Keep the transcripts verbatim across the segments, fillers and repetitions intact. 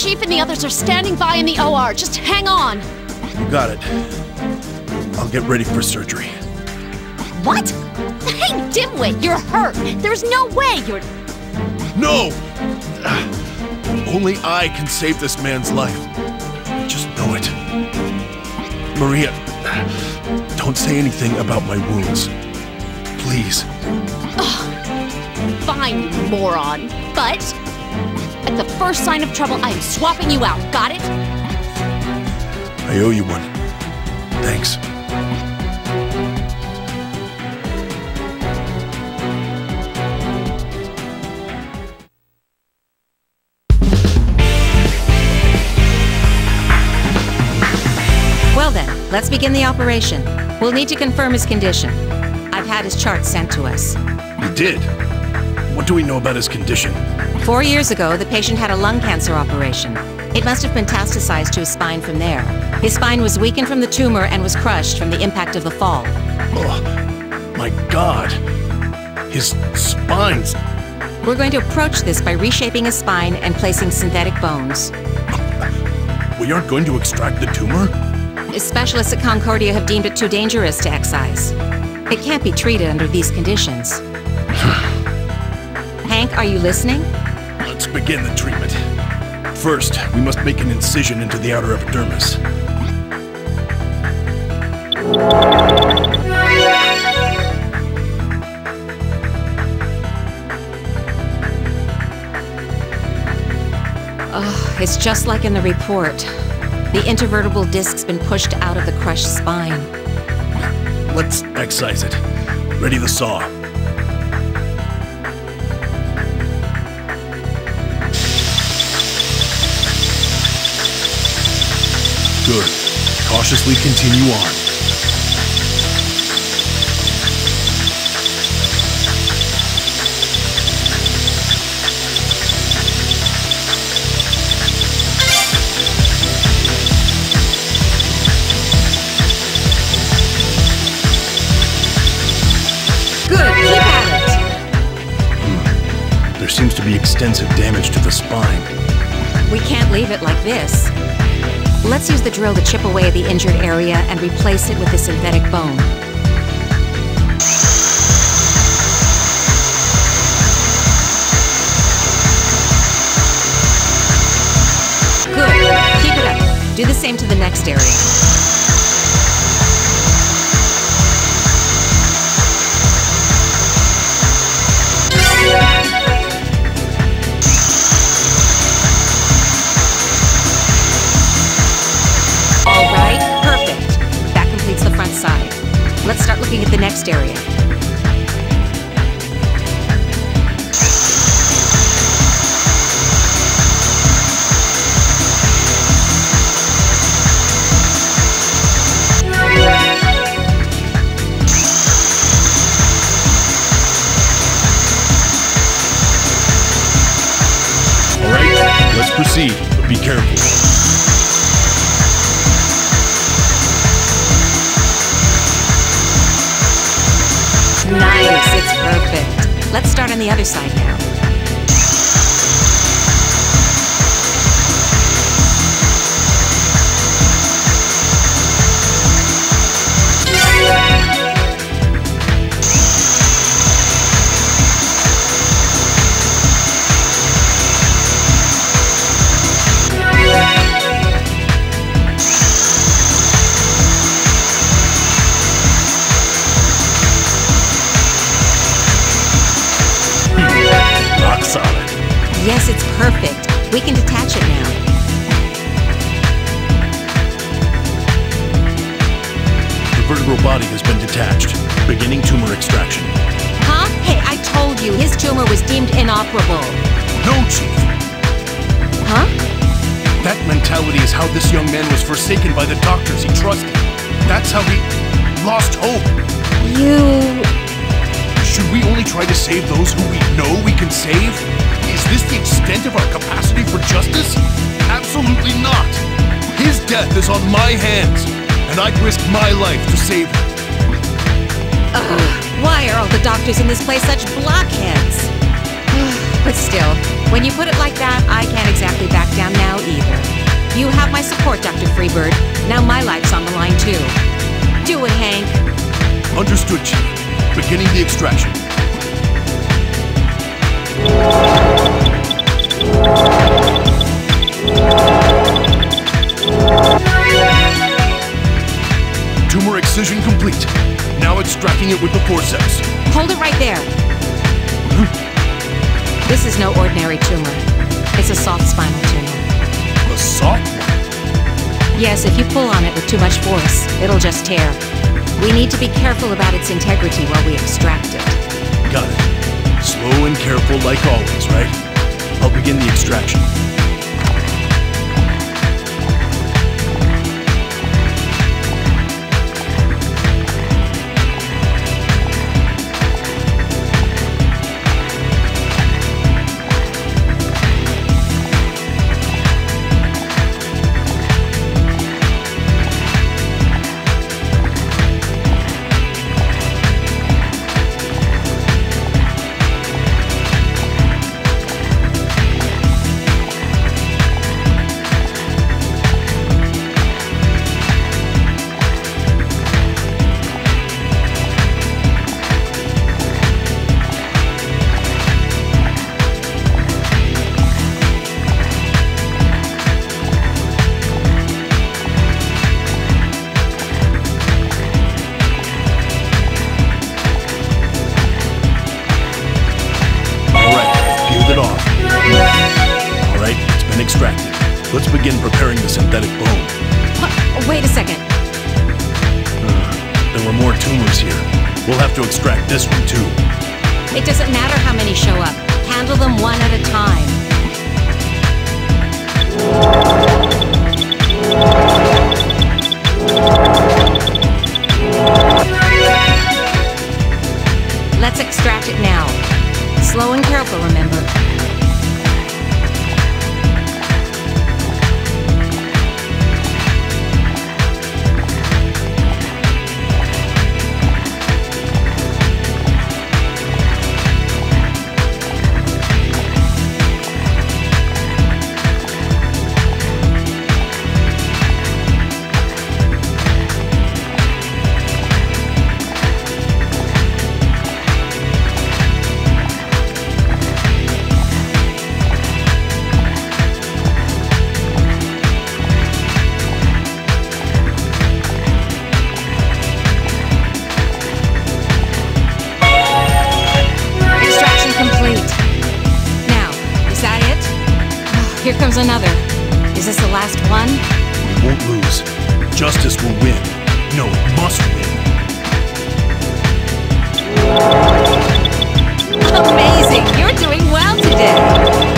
Chief and the others are standing by in the O R. Just hang on. You got it. I'll get ready for surgery. What? Hey, dimwit, you're hurt. There's no way you're... No! Only I can save this man's life. Just know it. Maria, don't say anything about my wounds. Please. Ugh. Fine, you moron. But at the first sign of trouble, I am swapping you out. Got it? I owe you one. Thanks. Well then, let's begin the operation. We'll need to confirm his condition. I've had his chart sent to us. You did? What do we know about his condition? Four years ago, the patient had a lung cancer operation. It must have metastasized to his spine from there. His spine was weakened from the tumor and was crushed from the impact of the fall. Oh, my God. His spine's... We're going to approach this by reshaping his spine and placing synthetic bones. We aren't going to extract the tumor? Specialists at Concordia have deemed it too dangerous to excise. It can't be treated under these conditions. Hank, are you listening? Let's begin the treatment. First, we must make an incision into the outer epidermis. Oh, it's just like in the report. The intervertebral disc's been pushed out of the crushed spine. Let's excise it. Ready the saw. Good. Cautiously continue on. Good, keep at it. Hmm. There seems to be extensive damage to the spine. We can't leave it like this. Let's use the drill to chip away the injured area and replace it with a synthetic bone. Good. Keep it up. Do the same to the next area. Side. Let's start looking at the next area. All right, let's proceed, but be careful. Nice, it's perfect. Let's start on the other side now. Yes, it's perfect. We can detach it now. The vertebral body has been detached. Beginning tumor extraction. Huh? Hey, I told you, his tumor was deemed inoperable. No, Chief. Huh? That mentality is how this young man was forsaken by the doctors he trusted. That's how he lost hope. You... Should we only try to save those who we know we can save? Is this the extent of our capacity for justice? Absolutely not! His death is on my hands, and I'd risk my life to save him. Ugh, why are all the doctors in this place such blockheads? But still, when you put it like that, I can't exactly back down now either. my support, Doctor Freebird. Now my life's on the line, too. Do it, Hank. Understood, Chief. Beginning the extraction. Tumor excision complete. Now extracting it with the forceps. Hold it right there. This is no ordinary tumor. It's a soft spinal tumor. A soft one? Yes, if you pull on it with too much force, it'll just tear. We need to be careful about its integrity while we extract it. Got it. Slow and careful like always, right? I'll begin the extraction. Extracted. Let's begin preparing the synthetic bone. What? Wait a second. Uh, there were more tumors here. We'll have to extract this one too. It doesn't matter how many show up. Handle them one at a time. Let's extract it now. Slow and careful, remember. Here comes another. Is this the last one? We won't lose. Justice will win. No, it must win. Amazing! You're doing well today!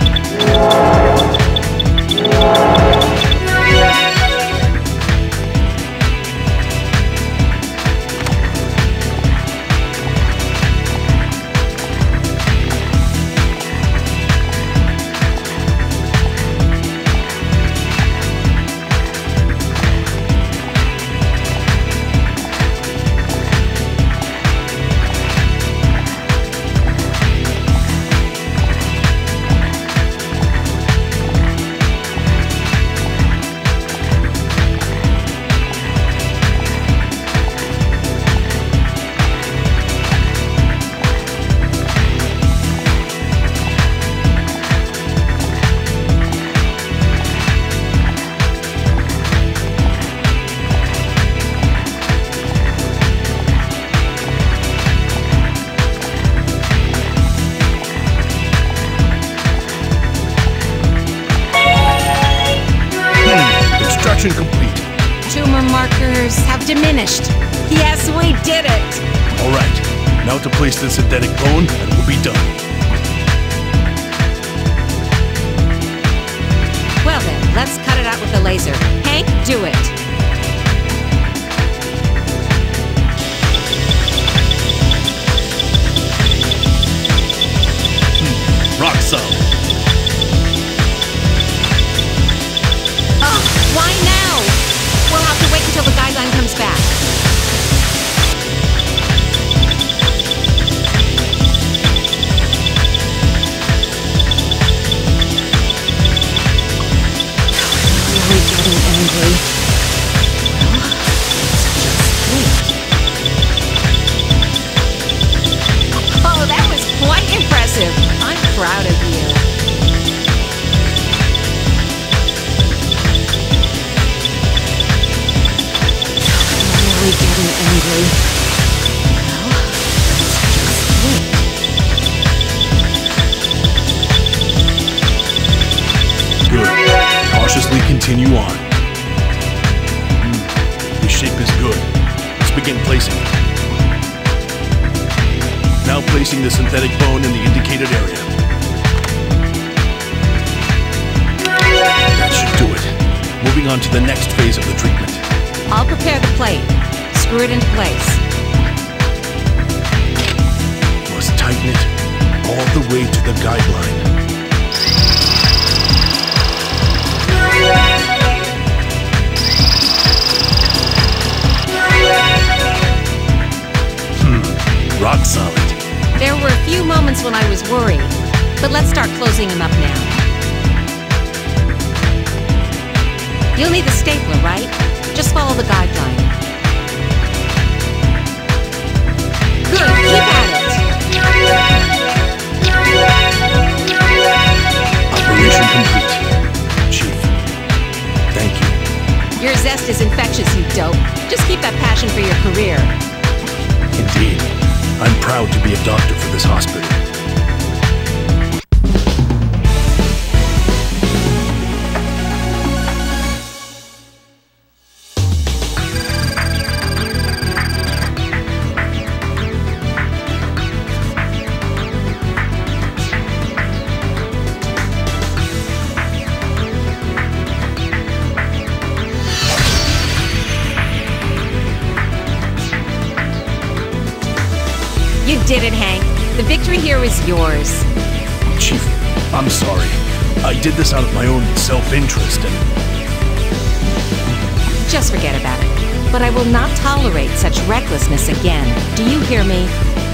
Extraction complete. Tumor markers have diminished. Yes, we did it! All right. Now to place the synthetic bone, and we'll be done. Well then, let's cut it out with the laser. Hank, do it! Hmm. Rock solid. Why now? We'll have to wait until the guideline comes back. Here we go. anyway. Well, let's just wait. Oh, that was quite impressive. I'm proud of you. I'm really getting angry. Well, let's just wait. Good. Cautiously continue on. Hmm. The shape is good. Let's begin placing it. Now placing the synthetic bone in the indicated area. That should do it. Moving on to the next phase of the treatment. I'll prepare the plate. Screw it into place. Must tighten it all the way to the guideline. Hmm, rock solid. There were a few moments when I was worried, but let's start closing him up now. You'll need the stapler, right? Just follow the guideline. Good, keep at it. Operation complete. Chief, thank you. Your zest is infectious, you dope. Just keep that passion for your career. Indeed. I'm proud to be a doctor for this hospital. You did it, Hank. The victory here is yours. Chief, I'm sorry. I did this out of my own self-interest and... Just forget about it. But I will not tolerate such recklessness again. Do you hear me?